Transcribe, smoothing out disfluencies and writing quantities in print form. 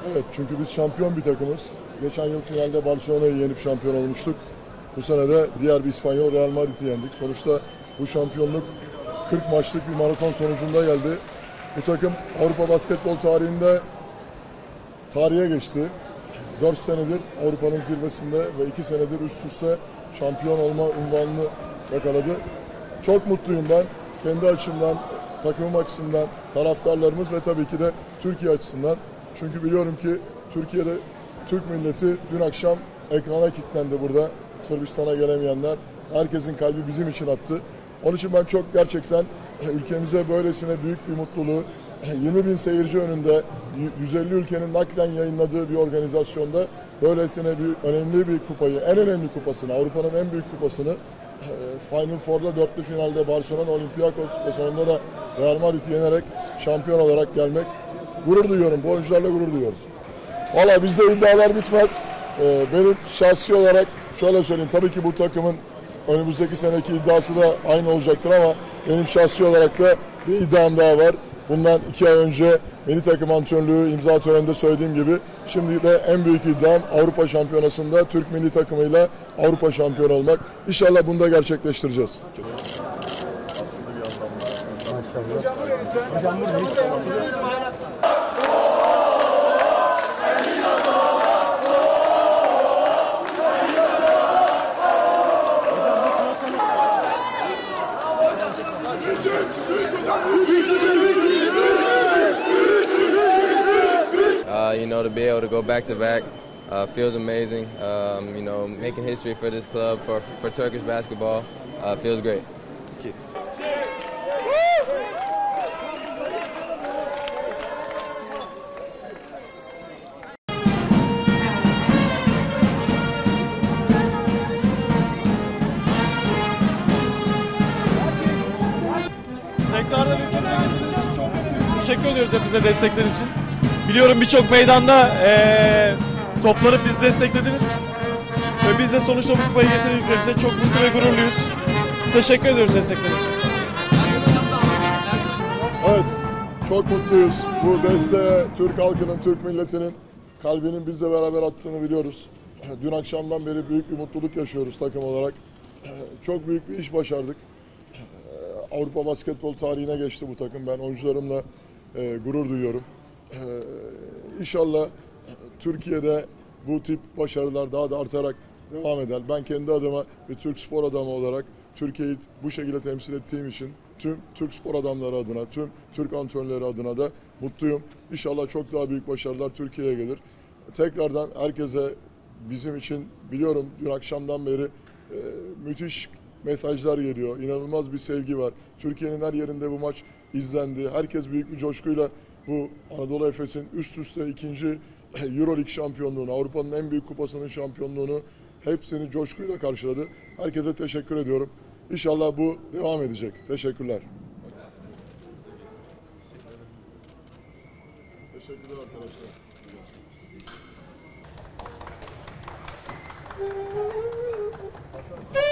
Evet, çünkü biz şampiyon bir takımız. Geçen yıl finalde Barcelona'yı yenip şampiyon olmuştuk. Bu sene de diğer bir İspanyol Real Madrid'i yendik. Sonuçta bu şampiyonluk 40 maçlık bir maraton sonucunda geldi. Bu takım Avrupa basketbol tarihinde tarihe geçti. 4 senedir Avrupa'nın zirvesinde ve 2 senedir üst üste şampiyon olma unvanını yakaladı. Çok mutluyum ben. Kendi açımdan, takımım açısından, taraftarlarımız ve tabii ki de Türkiye açısından. Çünkü biliyorum ki Türkiye'de Türk milleti dün akşam ekrana kilitlendi burada. Sırbistan'a gelemeyenler. Herkesin kalbi bizim için attı. Onun için ben çok gerçekten ülkemize böylesine büyük bir mutluluğu, 20.000 seyirci önünde 150 ülkenin naklen yayınladığı bir organizasyonda böylesine önemli bir kupayı, en önemli kupasını, Avrupa'nın en büyük kupasını Final Four'da dörtlü finalde Barcelona, Olympiakos ve sonunda da Real Madrid'i yenerek şampiyon olarak gelmek, gurur duyuyorum. Bu oyuncularla gurur duyuyoruz. Valla bizde iddialar bitmez. Benim şahsi olarak şöyle söyleyeyim. Tabii ki bu takımın önümüzdeki seneki iddiası da aynı olacaktır ama benim şahsi olarak da bir iddiam daha var. Bundan 2 ay önce milli takım antrenörlüğü imza töreninde söylediğim gibi şimdi de en büyük iddiam Avrupa Şampiyonası'nda Türk milli takımıyla Avrupa şampiyonu olmak. İnşallah bunu da gerçekleştireceğiz. You know, to be able to go back to back feels amazing. You know, making history for this club, for Turkish basketball, feels great. Tekrardan ülkemize getirdiğiniz için çok mutluyuz. Teşekkür ediyoruz hepinize destekleriniz için. Biliyorum birçok meydanda toplanıp bizi desteklediniz. Ve biz de sonuçta bu kupayı getirdik ülkemize. Çok mutlu ve gururluyuz. Teşekkür ediyoruz destekleriniz için. Evet, çok mutluyuz. Bu desteğe Türk halkının, Türk milletinin kalbinin bizle beraber attığını biliyoruz. Dün akşamdan beri büyük bir mutluluk yaşıyoruz takım olarak. Çok büyük bir iş başardık. Avrupa basketbol tarihine geçti bu takım. Ben oyuncularımla gurur duyuyorum. İnşallah Türkiye'de bu tip başarılar daha da artarak devam eder. Ben kendi adıma bir Türk spor adamı olarak Türkiye'yi bu şekilde temsil ettiğim için tüm Türk spor adamları adına, tüm Türk antrenörleri adına da mutluyum. İnşallah çok daha büyük başarılar Türkiye'ye gelir. Tekrardan herkese bizim için biliyorum dün akşamdan beri müthiş mesajlar geliyor. İnanılmaz bir sevgi var. Türkiye'nin her yerinde bu maç izlendi. Herkes büyük bir coşkuyla bu Anadolu Efes'in üst üste ikinci Euroleague şampiyonluğunu, Avrupa'nın en büyük kupasının şampiyonluğunu hepsini coşkuyla karşıladı. Herkese teşekkür ediyorum. İnşallah bu devam edecek. Teşekkürler. Teşekkürler arkadaşlar.